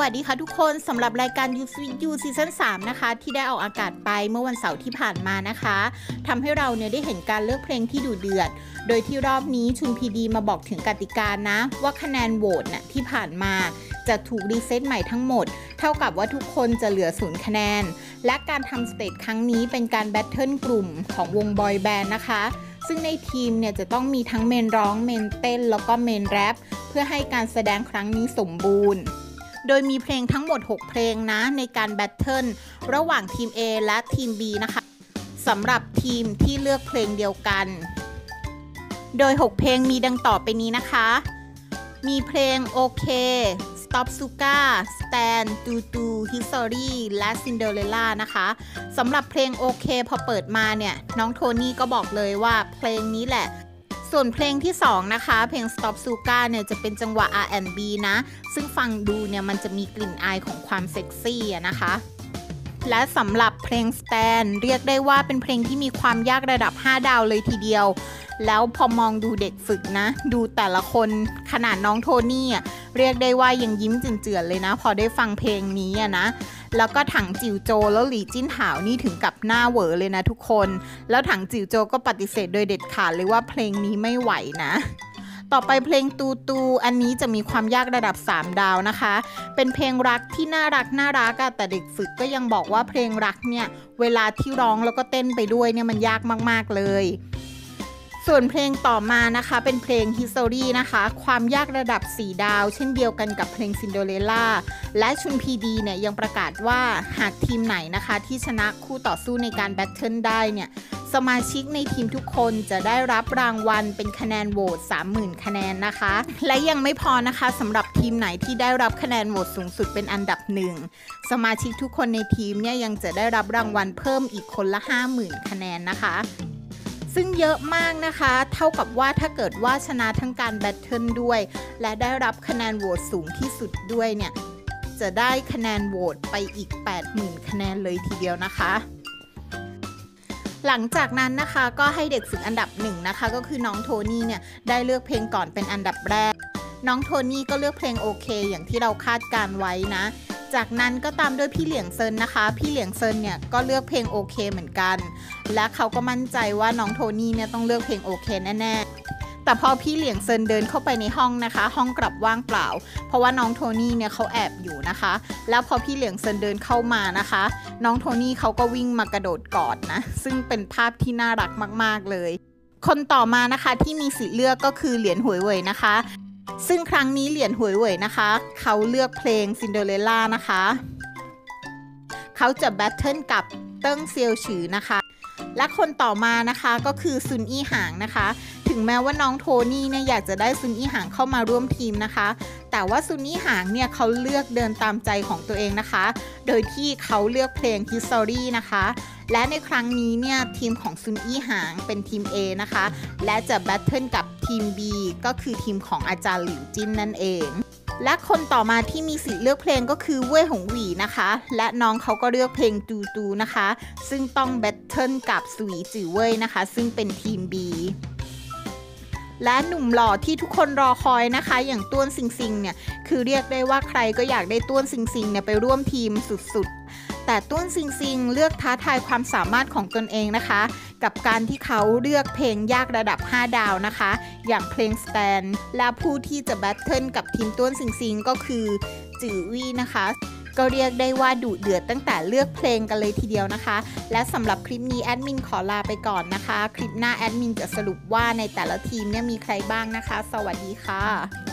วัสดีค่ะทุกคนสำหรับรายการ You With You ซีซั่น 3 นะคะที่ได้ออกอากาศไปเมื่อวันเสาร์ที่ผ่านมานะคะทำให้เราเนี่ยได้เห็นการเลือกเพลงที่ดุเดือดโดยที่รอบนี้ชุนพีดีมาบอกถึงกติกานะว่าคะแนนโหวตน่ะที่ผ่านมาจะถูกรีเซ็ตใหม่ทั้งหมดเท่ากับว่าทุกคนจะเหลือ0คะแนนและการทำสเตจครั้งนี้เป็นการแบทเทิลกลุ่มของวงบอยแบนด์นะคะซึ่งในทีมเนี่ยจะต้องมีทั้งเมนร้องเมนเต้นแล้วก็เมนแรปเพื่อให้การแสดงครั้งนี้สมบูรณ์โดยมีเพลงทั้งหมด6เพลงนะในการแบทเทิลระหว่างทีม A และทีม B นะคะสำหรับทีมที่เลือกเพลงเดียวกันโดย6เพลงมีดังต่อไปนี้นะคะมีเพลงโอเค Stop Suka Stand Tutu History และ Cinderella นะคะสำหรับเพลงโอเคพอเปิดมาเนี่ยน้องโทนี่ก็บอกเลยว่าเพลงนี้แหละส่วนเพลงที่2นะคะเพลง Stop Suka เนี่ยจะเป็นจังหวะ R&B นะซึ่งฟังดูเนี่ยมันจะมีกลิ่นอายของความเซ็กซี่นะคะและสำหรับเพลง Stand เรียกได้ว่าเป็นเพลงที่มีความยากระดับ5ดาวเลยทีเดียวแล้วพอมองดูเด็กฝึกนะดูแต่ละคนขนาดน้องโทนี่เรียกได้ว่ายังยิ้มเจือนๆเลยนะพอได้ฟังเพลงนี้นะแล้วก็ถังจิ๋วโจแล้วหลี่จิ้นหาวนี่ถึงกับหน้าเหวอเลยนะทุกคนแล้วถังจิ๋วโจก็ปฏิเสธโดยเด็ดขาดเลยว่าเพลงนี้ไม่ไหวนะต่อไปเพลงตูตูอันนี้จะมีความยากระดับ3ดาวนะคะเป็นเพลงรักที่น่ารักแต่เด็กฝึกก็ยังบอกว่าเพลงรักเนี่ยเวลาที่ร้องแล้วก็เต้นไปด้วยเนี่ยมันยากมากๆเลยส่วนเพลงต่อมานะคะเป็นเพลง History นะคะความยากระดับ4ดาวเช่นเดียวกันกับเพลง Cinderella และชุนพีดีเนี่ยยังประกาศว่าหากทีมไหนนะคะที่ชนะคู่ต่อสู้ในการแบทเทิลได้เนี่ยสมาชิกในทีมทุกคนจะได้รับรางวัลเป็นคะแนนโหวต 30,000 คะแนนนะคะและยังไม่พอนะคะสำหรับทีมไหนที่ได้รับคะแนนโหวตสูงสุดเป็นอันดับ1สมาชิกทุกคนในทีมเนี่ยยังจะได้รับรางวัลเพิ่มอีกคนละ 50,000 คะแนนนะคะซึ่งเยอะมากนะคะเท่ากับว่าถ้าเกิดว่าชนะทั้งการแบทเทิลด้วยและได้รับคะแนนโหวตสูงที่สุดด้วยเนี่ยจะได้คะแนนโหวตไปอีก 80,000 คะแนนเลยทีเดียวนะคะหลังจากนั้นนะคะก็ให้เด็กฝึกอันดับ1นะคะก็คือน้องโทนี่เนี่ยได้เลือกเพลงก่อนเป็นอันดับแรกน้องโทนี่ก็เลือกเพลงโอเคอย่างที่เราคาดการไว้นะจากนั้นก็ตามด้วยพี่เหลียงเซินนะคะพี่เหลียงเซินเนี่ยก็เลือกเพลงโอเคเหมือนกันและเขาก็มั่นใจว่าน้องโทนี่เนี่ยต้องเลือกเพลงโอเคแน่ๆแต่พอพี่เหลียงเซินเดินเข้าไปในห้องนะคะห้องกลับว่างเปล่าเพราะว่าน้องโทนี่เนี่ยเขาแอบอยู่นะคะแล้วพอพี่เหลียงเซินเดินเข้ามานะคะน้องโทนี่เขาก็วิ่งมากระโดดกอดนะซึ่งเป็นภาพที่น่ารักมากๆเลยคนต่อมานะคะที่มีสิทธิ์เลือกก็คือเหลียนหวยเว่ยนะคะซึ่งครั้งนี้เหลียนหวยเว่ยนะคะเขาเลือกเพลง Cinderella นะคะเขาจะแบทเทิลกับเติ้งเซียวฉือนะคะและคนต่อมานะคะก็คือซุนอี้หางนะคะถึงแม้ว่าน้องโทนี่เนี่ยอยากจะได้ซุนอี้หางเข้ามาร่วมทีมนะคะแต่ว่าซุนอี้หางเนี่ยเขาเลือกเดินตามใจของตัวเองนะคะโดยที่เขาเลือกเพลง History นะคะและในครั้งนี้เนี่ยทีมของซุนอี้หางเป็นทีม A นะคะและจะแบทเทิลกับทีม B ก็คือทีมของอาจารย์หลิวจิ้นนั่นเองและคนต่อมาที่มีสิทธิ์เลือกเพลงก็คือเว่ยหงหวี่นะคะและน้องเขาก็เลือกเพลงตูตูนะคะซึ่งต้องแบทเทิลกับสวีจือเว่ยนะคะซึ่งเป็นทีม B และหนุ่มหล่อที่ทุกคนรอคอยนะคะอย่างต้วนซิงซิงเนี่ยคือเรียกได้ว่าใครก็อยากได้ต้วนซิงซิงเนี่ยไปร่วมทีมสุดๆแต่ต้วนซิงซิงเลือกท้าทายความสามารถของตนเองนะคะกับการที่เขาเลือกเพลงยากระดับ5ดาวนะคะอย่างเพลง Stand และผู้ที่จะแบทเทิลกับทีมต้วนซิงซิงก็คือจือวี่นะคะก็เรียกได้ว่าดุเดือดตั้งแต่เลือกเพลงกันเลยทีเดียวนะคะและสำหรับคลิปนี้แอดมินขอลาไปก่อนนะคะคลิปหน้าแอดมินจะสรุปว่าในแต่ละทีมเนี่ยมีใครบ้างนะคะสวัสดีค่ะ